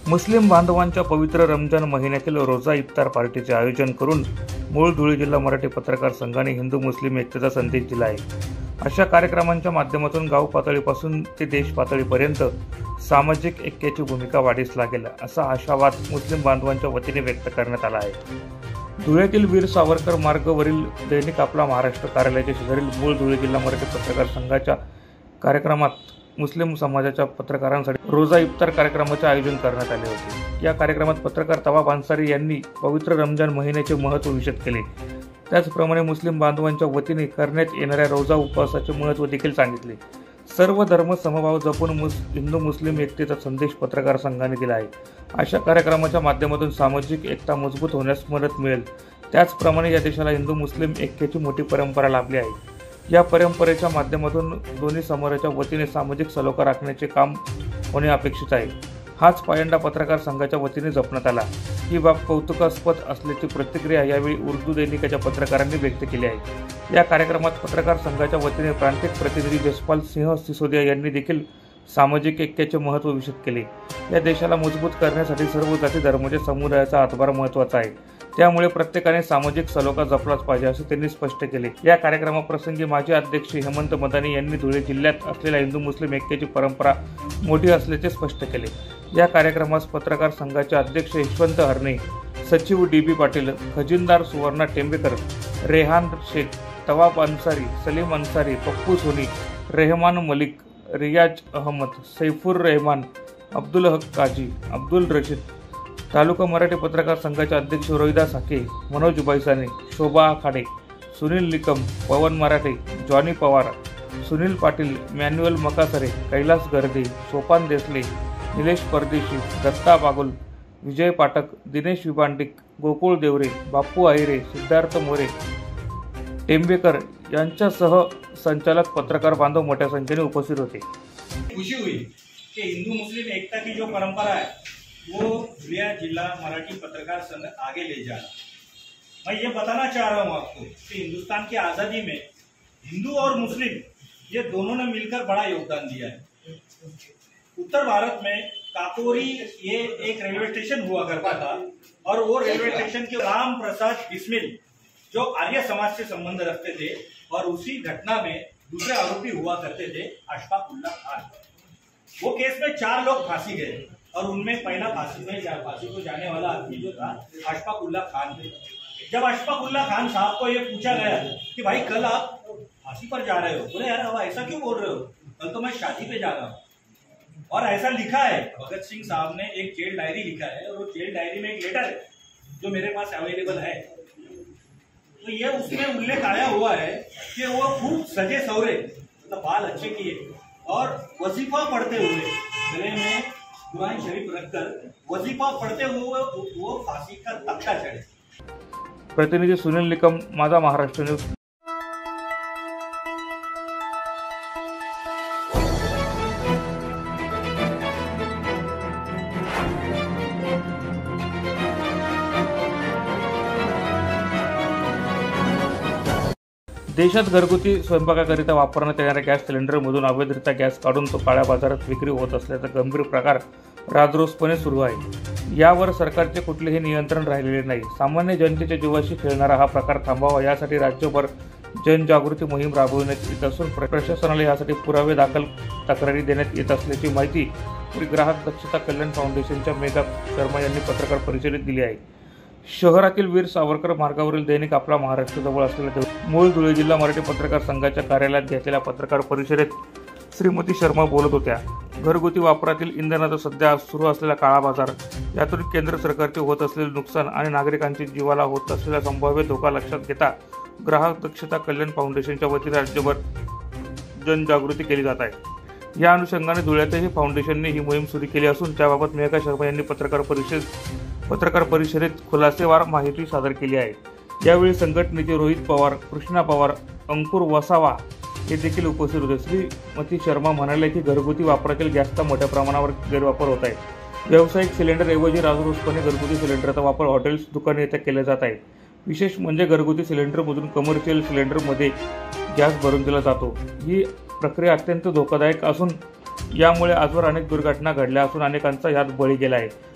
मुस्लिम बांधवांच्या पवित्र रमजान महिन्यातील रोजा इफ्तार पार्टीचे आयोजन करून मूळ धुळे जिल्हा मराठी पत्रकार संघाने हिंदू मुस्लिम एकतेचा संदेश दिला आहे। अशा कार्यक्रमांच्या माध्यमातून गाव पातळीपासून ते देश पातळीपर्यंत सामाजिक ऐक्याची भूमिका वाढीस लागेल असा आशावाद मुस्लिम बांधवांच्या वतीने व्यक्त करण्यात आला आहे। धुळ्यातील वीर सावरकर मार्गावरील दैनिक आपला महाराष्ट्र कार्यालयाच्या शेजारील मूळ धुळे जिल्हा मराठी पत्रकार संघाच्या कार्यक्रमात मुस्लिम समाजाच्या पत्रकारांसाठी रोजा इफ्तार कार्यक्रमाचे आयोजन करण्यात आले होते। या कार्यक्रमात पत्रकार तवाब अन्सारी यांनी पवित्र रमजान महिन्याचे महत्त्व विशद केले। त्याचप्रमाणे मुस्लिम बांधवांच्या वतीने करण्यात येणाऱ्या रोजा उपवासाचे महत्त्व देखील सांगितले। सर्व धर्म समभाव जपून हिंदू मुस्लिम एकतेचा संदेश पत्रकार संघाने दिला आहे। अशा कार्यक्रमाच्या माध्यमातून सामाजिक एकता मजबूत होण्यास मदत मिळेल। त्याचप्रमाणे या देशाला हिंदू मुस्लिम ऐक्याची मोठी परंपरा लाभली आहे। या परंपरेच्या माध्यमातून दोन्ही समाजाच्या वतीने सामाजिक सलोखा राखण्याचे काम होणे अपेक्षित आहे। हाच पायंडा पत्रकार संघाच्या वतीने जपण्यात आला। ही बाब कौतुकास्पद असल्याची प्रतिक्रिया यावेळी उर्दू दैनिकाच्या पत्रकारांनी व्यक्त केली आहे। या कार्यक्रमात पत्रकार संघाच्या वतीने प्रांतिक प्रतिनिधी जसपाल सिंह सिसोदिया यांनी देखील सामाजिक ऐक्याचे महत्त्व विशद केले। या देशाला मजबूत करण्यासाठी सर्व जाती धर्माच्या समुदायाचा हातभार महत्त्वाचा आहे। त्यामुळे प्रत्येकाने सामाजिक सलोखा जपलाच पाहिजे असे त्यांनी स्पष्ट केले। या कार्यक्रमाप्रसंगी माजी अध्यक्ष हेमंत मदानी यांनी धुळे जिल्ह्यात असलेल्या हिंदू मुस्लिम ऐक्याची परंपरा मोठी असल्याचे स्पष्ट केले। या कार्यक्रमास पत्रकार संघाचे अध्यक्ष यशवंत हरणे, सचिव DB पाटील, खजिनदार सुवर्णा टेंबेकर, रेहान शेख, तवाब अन्सारी, सलीम अन्सारी, पप्पू सोनी, रेहमान मलिक, रियाज अहमद, सैफुर रहमान, अब्दुल हक काजी, अब्दुल रशीद, तालुका मराठी पत्रकार संघाचे अध्यक्ष रोहिदास हाके, मनोज बैसाने, शोभा आखाडे, सुनील निकम, पवन मराठे, जॉनी पवार, सुनील पाटील, मॅन्युअल मकासरे, कैलास गर्दे, सोपान देसले, निलेश परदेशी, दत्ता बागुल, विजय पाठक, दिनेश विभांडिक, गोकुळ देवरे, बापू आहिरे, सिद्धार्थ मोरे, टेंबेकर यांच्यासह संचालक पत्रकार बांधव मोठ्या संख्येने उपस्थित होते। खुशी हुई कि हिंदू मुस्लिम एकता की जो परंपरा है वो धुलिया जिला मराठी पत्रकार संघ आगे ले जा रहा। मैं ये बताना चाह रहा हूँ आपको कि हिंदुस्तान की आज़ादी में हिंदू और मुस्लिम ये दोनों ने मिलकर बड़ा योगदान दिया है। उत्तर भारत में काकोरी ये एक रेलवे स्टेशन हुआ करता था और वो रेलवे स्टेशन के राम प्रसाद बिस्मिल जो आर्य समाज से संबंध रखते थे और उसी घटना में दूसरे आरोपी हुआ करते थे अशफाक उल्ला खान। वो केस में 4 लोग फांसी गए और उनमें पहला फांसी को जाने वाला आदमी जो था अशफाक उल्ला खान थे। जब अशफाक उल्ला खान साहब को ये पूछा गया कि भाई कल आप फांसी पर जा रहे हो, बोले यार अब ऐसा क्यों बोल रहे हो, कल तो मैं शादी पे जा रहा हूँ। और ऐसा लिखा है, भगत सिंह साहब ने एक जेल डायरी लिखा है और वो जेल डायरी में एक लेटर है जो मेरे पास अवेलेबल है। तो ये उसमें उल्लेख आया हुआ है कि वो खूब सजे सवरे मतलब बाल अच्छे किए और वजीफा पढ़ते हुए गले में कुरान शरीफ रखकर वजीफा पढ़ते हुए वो फांसी का तख्ता चढ़े। प्रतिनिधी सुनील निकम, माझा महाराष्ट्र न्यूज। देशात घरगुती स्वयंपाकाकरिता वापरण्यात येणाऱ्या गॅस सिलेंडरमधून अवैधरित्या गॅस काढून तो काळ्या बाजारात विक्री होत असल्याचा गंभीर प्रकार राजरोसपणे सुरू आहे। यावर सरकारचे कुठलेही नियंत्रण राहिलेले नाही। सामान्य जनतेच्या जीवाशी खेळणारा हा प्रकार थांबावा यासाठी राज्यभर जनजागृती मोहीम राबविण्यात येत असून प्रशासनाला यासाठी पुरावे दाखल तक्रारी देण्यात येत असल्याची माहिती ग्राहक दक्षता कल्याण फाउंडेशनच्या मेघा शर्मा यांनी पत्रकार परिषदेत दिली आहे। शहरातील वीर सावरकर मार्गावरील दैनिक आपला महाराष्ट्र जवळ असलेल्या मूळ धुळे जिल्हा मराठी पत्रकार संघाच्या कार्यालयात घेतलेल्या पत्रकार परिषदेत श्रीमती शर्मा बोलत होत्या। घरगुती वापरातील इंधनाचा सध्या सुरू असलेला काळा बाजार, यातून केंद्र सरकारचे होत असलेले नुकसान आणि नागरिकांच्या जीवाला होत असलेला संभाव्य धोका लक्षात घेता ग्राहक दक्षता कल्याण फाउंडेशनच्या वतीने राज्यभर जनजागृती केली जात आहे। या अनुषंगाने धुळ्यातही फाउंडेशनने ही मोहीम सुरू केली असून त्याबाबत मेघा शर्मा यांनी पत्रकार परिषदेत खुलासेवार माहिती सादर केली आहे। यावेळी संघटनेचे रोहित पवार, कृष्णा पवार, अंकुर वसावा हे देखील उपस्थित होते। श्रीमती शर्मा म्हणाले की घरगुती वापरातील गॅसचा मोठ्या प्रमाणावर गैरवापर होत आहे। व्यावसायिक सिलेंडरऐवजी राजरोसपणे घरगुती सिलेंडरचा वापर हॉटेल्स, दुकाने येथे केला जात आहे। विशेष म्हणजे घरगुती सिलेंडरमधून कमर्शियल सिलेंडरमध्ये गॅस भरून दिला जातो। ही प्रक्रिया अत्यंत धोकादायक असून यामुळे आजवर अनेक दुर्घटना घडल्या असून अनेकांचा यात बळी गेला आहे।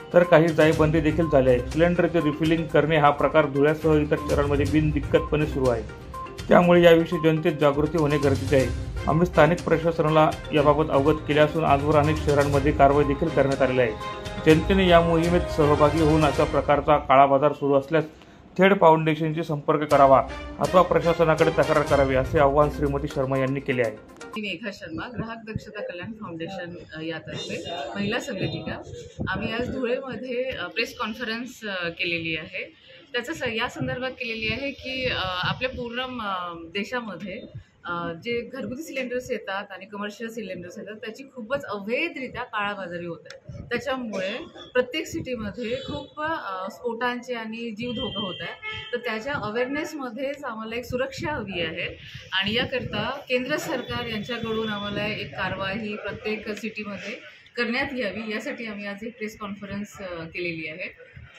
तर काही जायबंदी देखील झाली आहे. सिलेंडरचे रिफिलिंग करणे हा प्रकार धुळ्यासह इतर शहरांमध्ये बिनदिक्कतपणे सुरू आहे. त्यामुळे याविषयी जनतेत जागृती होणे गरजेचे आहे. आम्ही स्थानिक प्रशासनाला याबाबत अवगत केले असून आजवर अनेक शहरांमध्ये कारवाई देखील करण्यात आलेली आहे. जनतेने या मोहिमेत सहभागी होऊन अशा प्रकारचा काळा बाजार सुरू असल्यास थेड फाउंडेशनशी संपर्क करावा अथवा प्रशासनाकडे तक्रार करावी, असे आवाहन श्रीमती शर्मा यांनी केले आहे. मेघा शर्मा, ग्राहक दक्षता कल्याण फाउंडेशन यातर्फे महिला संघटिका आम्ही आज धुळेमध्ये प्रेस कॉन्फरन्स केलेली आहे. त्याचं या संदर्भात केलेली आहे की आपल्या पूर्ण देशामध्ये जे घरगुती सिलेंडर्स येतात आणि कमर्शियल सिलेंडर्स येतात त्याची खूपच अवैधरित्या काळाबाजारी होत आहे. त्याच्यामुळे प्रत्येक सिटीमध्ये खूप स्फोटांचे आणि जीव धोका होत आहे. तर त्याच्या अवेअरनेसमध्येच आम्हाला एक सुरक्षा हवी आहे आणि याकरता केंद्र सरकार यांच्याकडून आम्हाला एक कारवाई प्रत्येक सिटीमध्ये करण्यात यावी, यासाठी आम्ही आज एक प्रेस कॉन्फरन्स केलेली आहे.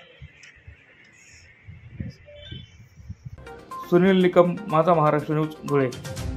सुनील निकम, माझा महाराष्ट्र न्यूज, धुळे.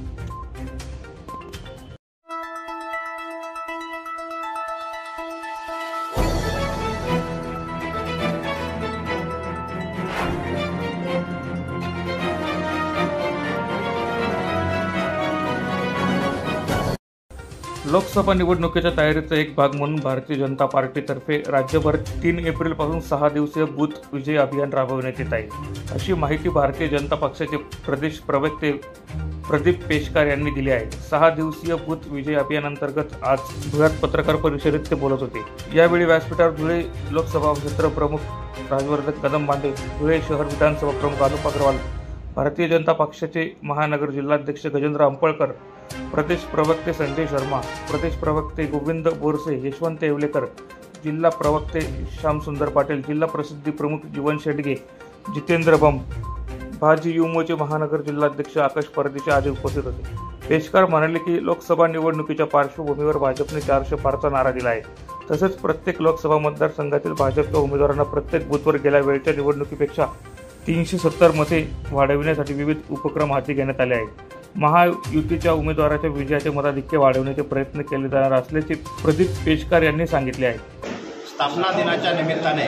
लोकसभा निवडणुकीच्या तयारीचा एक भाग म्हणून भारतीय जनता पार्टीतर्फे राज्यभर 3 एप्रिलपासून 6 दिवसीय बूथ विजय अभियान राबविण्यात येत आहे, अशी माहिती भारतीय जनता पक्षाचे प्रदेश प्रवक्ते प्रदीप पेशकार यांनी दिली आहे. 6 दिवसीय बूथ विजय अभियानांतर्गत आज धुळ्यात पत्रकार परिषदेत ते बोलत होते. यावेळी व्यासपीठावर धुळे लोकसभा क्षेत्र प्रमुख राजवर्धन कदमबांडे, धुळे शहर विधानसभा प्रमुख अनुप अग्रवाल, भारतीय जनता पक्षाचे महानगर जिल्हाध्यक्ष गजेंद्र अंपळकर, प्रदेश प्रवक्ते संजय शर्मा, प्रदेश प्रवक्ते गोविंद बोरसे, यशवंत येवलेकर, जिल्हा प्रवक्ते श्यामसुंदर पाटील, जिल्हा प्रसिद्धी प्रमुख जीवन शेडगे, जितेंद्र बम, भाजी युमोचे महानगर जिल्हाध्यक्ष आकाश परदेशी आदी उपस्थित होते. पेशकार म्हणाले की लोकसभा निवडणुकीच्या पार्श्वभूमीवर भाजपने 400 पारचा नारा दिला आहे. तसेच प्रत्येक लोकसभा मतदारसंघातील भाजपच्या उमेदवारांना प्रत्येक बूथवर गेल्या वेळच्या निवडणुकीपेक्षा 370 मते वाढविण्यासाठी विविध उपक्रम हाती घेण्यात आले आहेत. महायुतीच्या उमेदवाराच्या विजयाचे मताधिक्य वाढवण्याचे प्रयत्न केले जाणार असल्याचे प्रदीप पेशकार यांनी सांगितले आहे. स्थापना दिनाच्या निमित्ताने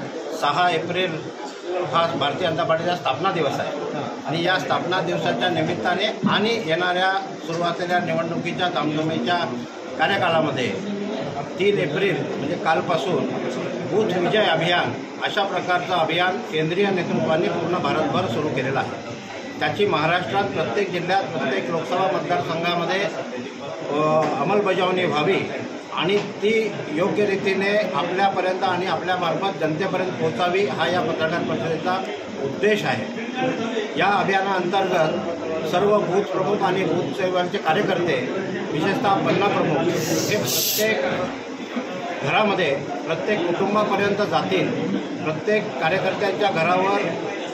6 एप्रिल हा भारतीय जनता पार्टीचा स्थापना दिवस आहे आणि या स्थापना दिवसाच्या निमित्ताने आणि येणाऱ्या सुरुवातीच्या निवडणुकीच्या धामधुमीच्या कार्यकाळामध्ये 3 एप्रिल म्हणजे कालपासून बूथ विजय अभियान अशा प्रकारचं अभियान केंद्रीय नेतृत्वाने पूर्ण भारतभर सुरू केलेलं आहे. त्याची महाराष्ट्रात प्रत्येक जिल्ह्यात प्रत्येक लोकसभा मतदारसंघामध्ये अंमलबजावणी व्हावी आणि ती योग्य रीतीने आपल्यापर्यंत आणि आपल्यामार्फत जनतेपर्यंत पोहोचावी हा या पत्रकार परिषदेचा उद्देश आहे. या अभियानाअंतर्गत सर्व बूथ प्रमुख आणि बूथ सेवांचे कार्यकर्ते, विशेषतः पन्ना प्रमुख हे प्रत्येक घरामध्ये प्रत्येक कुटुंबापर्यंत जातील. प्रत्येक कार्यकर्त्यांच्या घरावर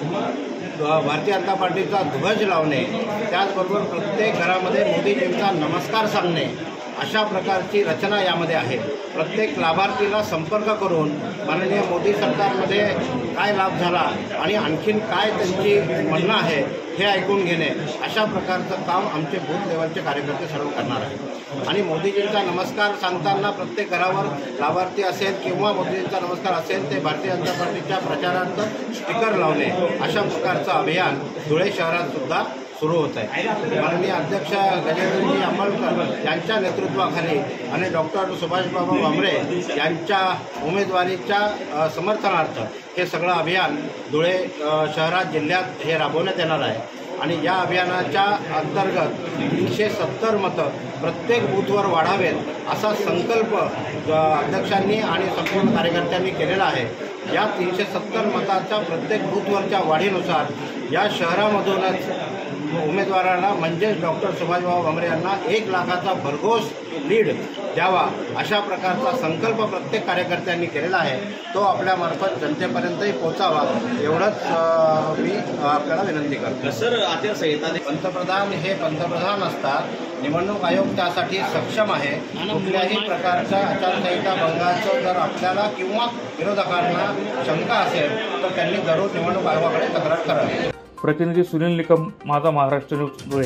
भारतीय जनता पार्टीचा ध्वज लावणे, त्याचबरोबर प्रत्येक घरामध्ये मोदीजींचा नमस्कार सांगणे अशा प्रकारची रचना यामध्ये आहे. प्रत्येक लाभार्थीला संपर्क करून माननीय मोदी सरकारमध्ये काय लाभ झाला आणि आणखीन काय त्यांची म्हणणं आहे हे ऐकून घेणे अशा प्रकारचं काम आमचे बूथ लेवलचे कार्यकर्ते सर्व करणार आहेत. आणि मोदीजींचा नमस्कार सांगताना प्रत्येक घरावर लाभार्थी असेल किंवा मोदीजींचा नमस्कार असेल ते भारतीय जनता पार्टीच्या प्रचारार्थ स्टिकर लावणे अशा प्रकारचं अभियान धुळे शहरात सुद्धा सुरू होत आहे. माननीय अध्यक्ष गजेंद्रजी अंपळकर यांच्या नेतृत्वाखाली आणि डॉक्टर सुभाषबाबू भामरे यांच्या उमेदवारीच्या समर्थनार्थ हे सगळं अभियान धुळे शहरात जिल्ह्यात हे राबवण्यात येणार आहे. आणि या अभियानाच्या अंतर्गत 370 मतं प्रत्येक बूथवर वाढावेत असा संकल्प अध्यक्षांनी आणि संपूर्ण कार्यकर्त्यांनी केलेला आहे. या 370 मताच्या प्रत्येक बूथवरच्या वाढीनुसार या शहरामधूनच उमेदवारांना म्हणजेच डॉक्टर सुभाषबाबू भामरे यांना 1 लाखाचा भरघोस लीड द्यावा अशा प्रकारचा संकल्प प्रत्येक कार्यकर्त्यांनी केलेला आहे. तो आपल्यामार्फत जनतेपर्यंतही पोहोचावा एवढंच मी आपल्याला विनंती करतो. सर, आचारसंहिता पंतप्रधान हे पंतप्रधान असतात. निवडणूक आयोग त्यासाठी सक्षम आहे. कुठल्याही प्रकारच्या आचारसंहिता भंगाचं जर आपल्याला किंवा विरोधकांना शंका असेल तर त्यांनी दररोज निवडणूक आयोगाकडे तक्रार करावी. प्रतिनिधी सुनील निकम, माझा महाराष्ट्र न्यूज, धुळे.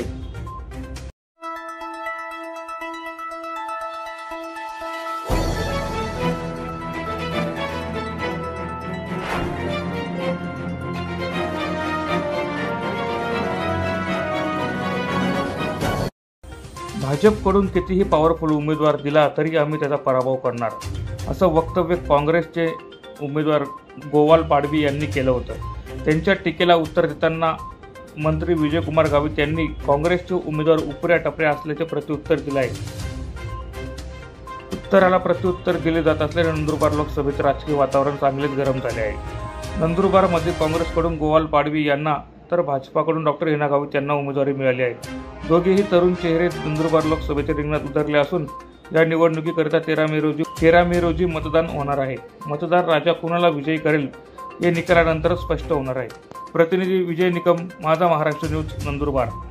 भाजपकडून कितीही पॉवरफुल उमेदवार दिला तरी आम्ही त्याचा पराभव करणार, असं वक्तव्य काँग्रेसचे उमेदवार गोवाल पाडवी यांनी केलं होतं. त्यांच्या टीकेला उत्तर देताना मंत्री विजयकुमार गावित यांनी काँग्रेसचे उमेदवार उपऱ्या टपऱ्या असल्याचे प्रत्युत्तर दिले आहे. उत्तराला प्रत्युत्तर दिले जात असल्याने नंदुरबार लोकसभेचे राजकीय वातावरण चांगलेच गरम झाले आहे. नंदुरबारमध्ये काँग्रेसकडून गोवाल पाडवी यांना तर भाजपाकडून डॉक्टर हिना गावित यांना उमेदवारी मिळाली आहे. दोघेही तरुण चेहरे नंदुरबार लोकसभेच्या रिंगणात उतरले असून या निवडणुकीकरिता 13 मे रोजी मतदान होणार आहे. मतदार राजा कुणाला विजयी करेल हे निकालानंतरच स्पष्ट होणार आहे. प्रतिनिधी विजय निकम, माझा महाराष्ट्र न्यूज, नंदुरबार.